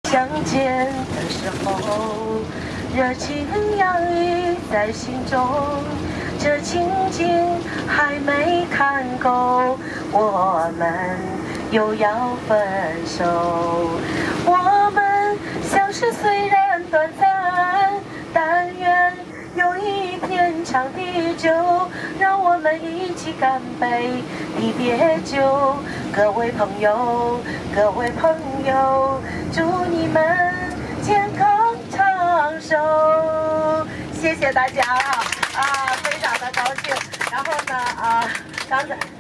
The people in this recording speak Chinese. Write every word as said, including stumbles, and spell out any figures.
相见的时候，热情洋溢在心中，这情景还没看够，我们又要分手。我们相识虽然短暂，但愿有一天长地久，让我们一起干杯离别酒。各位朋友，各位朋友，祝你们健康长寿。谢谢大家啊啊，非常的高兴。然后呢啊，刚才。